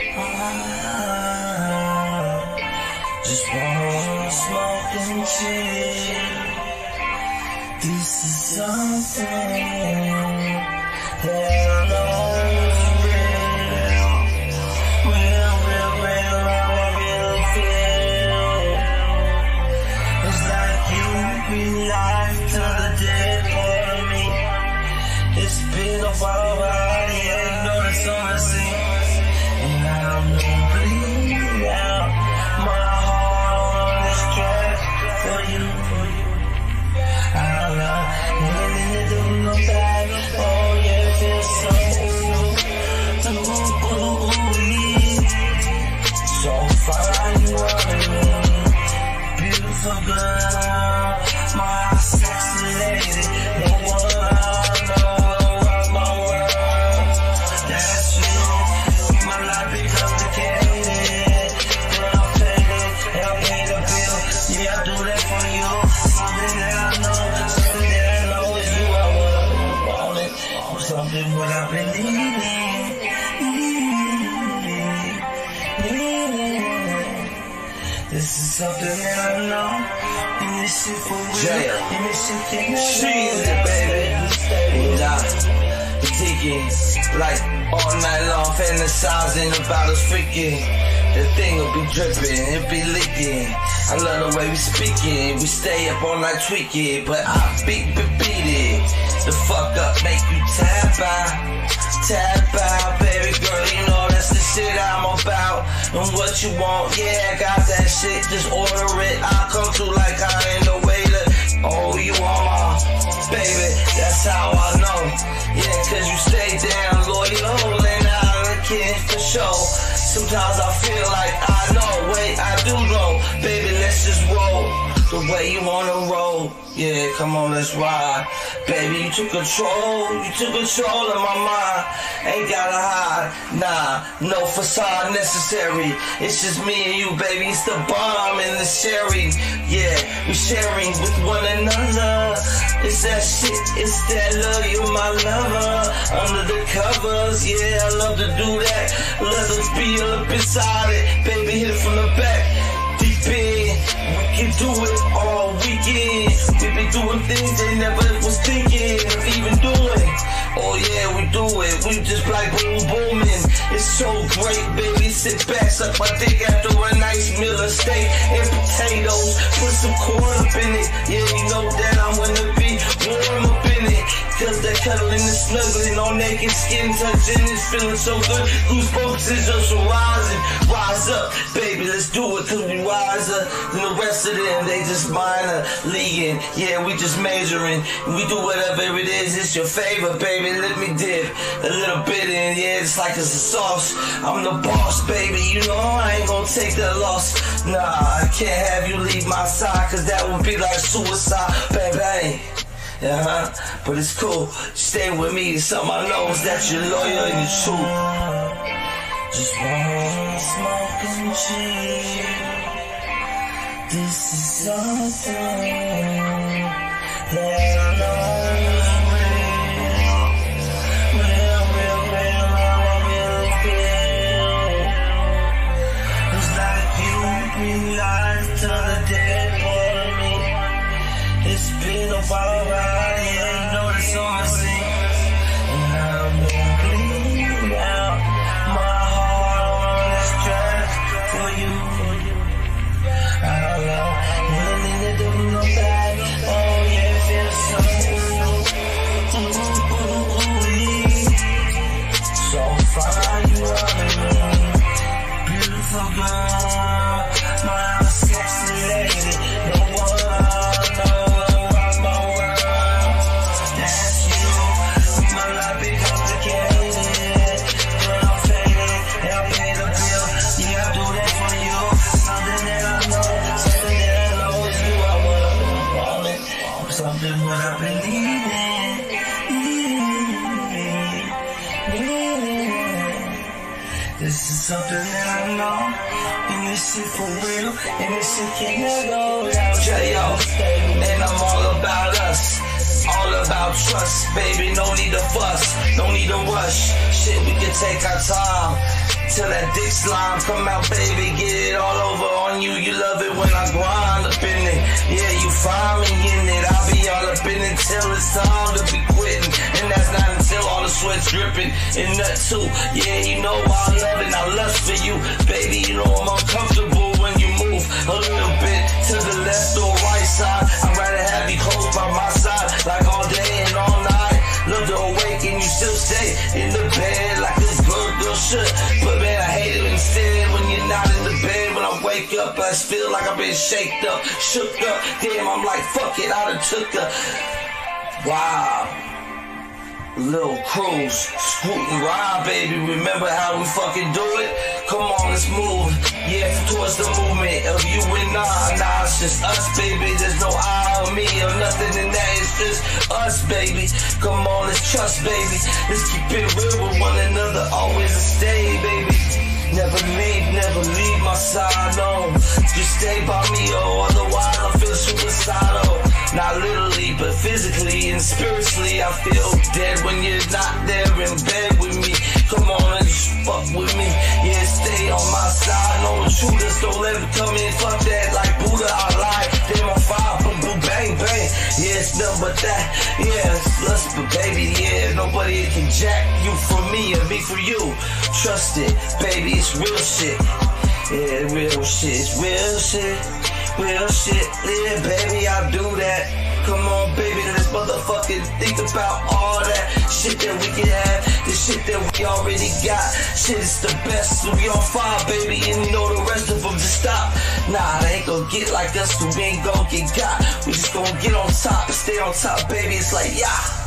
Just wanna smoke and chill. This is something that I know is real. Real, how I really feel. It's like you bring life to the dead part of me. It's been a while, but I ain't noticed on the scene. And I'm bleeding out my heart on this track for you. I love anything to do no bad. Oh yeah, it feels so so fine, you are beautiful girl, my sexy lady. No one I know around my world. That's you. My life be complicated, but I'm faded, and I pay the bill. Yeah, I do that for you. Something that I know, something that I know is you. I want it, something what I've been needing. This is something that I know, and this shit for real, and this shit can't She's it, baby. Thinking like all night long, fantasizing about us freaking. The thing will be dripping, it be leaking. I love the way we speaking, we stay up all night tweaking, but I beat it. The fuck up, make you tap out, baby girl. You know that's the shit I'm about. And what you want, yeah, I got that shit. Just order it, I'll come through like I ain't the waiter. Oh, you are my baby, that's how I know. Yeah, cause you stay down loyal and out of the kid for sure. Sometimes I feel like I know, wait, I do know. Baby, let's just roll the way you wanna roll. Yeah, come on, let's ride. Baby, you took control of my mind. Ain't gotta hide, nah, no facade necessary. It's just me and you, baby, it's the bomb and the sharing. Yeah, we sharing with one another. It's that shit, it's that love, you're my lover. Under the covers, yeah, I love to do that. Let us be up inside it, baby, hit it from the back. Deep in, we can do it all weekend. We be doing things they never was thinking of even doing. Oh yeah, we do it, we just like booming. It's so great, baby, sit back, suck my dick after a nice meal of steak and potatoes. Put some corn up in it, yeah, you know that I'm gonna be warm up in it. Cause that cuddling and snuggling on naked skin touching is feeling so good. Goosebumps is just rising, rise up, baby, let's do it. Cause we wiser than the rest of them, they just minor leaguing. Yeah, we just majoring, we do whatever it is, it's your favorite, baby. Let me dip a little bit in, yeah, it's like it's a sauce. I'm the boss, baby, you know I ain't gonna take that loss. Nah, I can't have you leave my side, cause that would be like suicide, baby. But it's cool, stay with me, something I know is that you're loyal and you're true. Just wanna smoke and chill. This is something that I know is real, how I really feel. It's like you bring life to the dead part of me. It's been a while, but I ain't noticed on the scene. And I'm bleeding out my heart on this track for you. I love anything to do no bad. Oh yeah, it feels so so fine, you are beautiful girl, my sexy lady. No one I know around my world. That's you. My life be complicated, but I'm faded and I pay the bill. Yeah, I do that for you. Something that I know, something that I know is you. I want it, something what I've been needing. This is something that I know, and this shit for real, and this shit can't never go down. J.O. And I'm all about us, all about trust, baby, no need to fuss, no need to rush. Shit, we can take our time. till that dick slime come out, baby. Get it all over on you. You love it when I grind up in it. Yeah, you find me in it. I'll be all up in it till it's time to be quitting. And that's not until all the sweat's dripping. And nut too. Yeah, you know I love it. I lust for you, baby. You know I'm uncomfortable when you move a little bit to the left or right side. I'd rather have you close by my side, like all day and all night. Love to awaken, you still stay in the bed like this good girl should. But man, I hate it instead when you're not in the bed. When I wake up, I feel like I've been shaked up, shook up. Damn, I'm like, fuck it, I done took a wow. Little cruise, scoot and ride, baby. Remember how we fucking do it? Come on, let's move. Yeah, towards the movement of you and I. Nah, it's just us, baby. There's no I or me or nothing in that. It's just us, baby. Come on, let's trust, baby. Let's keep it real with one another. Always stay, baby. Never leave my side, no. Just stay by me, oh, otherwise I feel suicidal. Not literally, but physically and spiritually, I feel dead when you're not there in bed with me. Come on and just fuck with me. Yeah, stay on my side. No intruders, don't let them come in. Fuck that, like Buddha, I lie. Damn, I'm fire, boom, boom, bang, bang. Yeah, it's nothing but that. Yeah, it's lust, but baby, yeah, nobody can jack you for me and me for you. Trust it, baby, it's real shit. Yeah, real shit, it's real shit. Real shit, yeah, baby, I do that. Come on, baby, let's motherfucking think about all that shit that we can have, the shit that we already got. Shit is the best, so we on fire, baby, and you know the rest of them just stop. Nah, they ain't gon' get like us, so we ain't gon' get got. We just gon' get on top and stay on top, baby. It's like, yeah.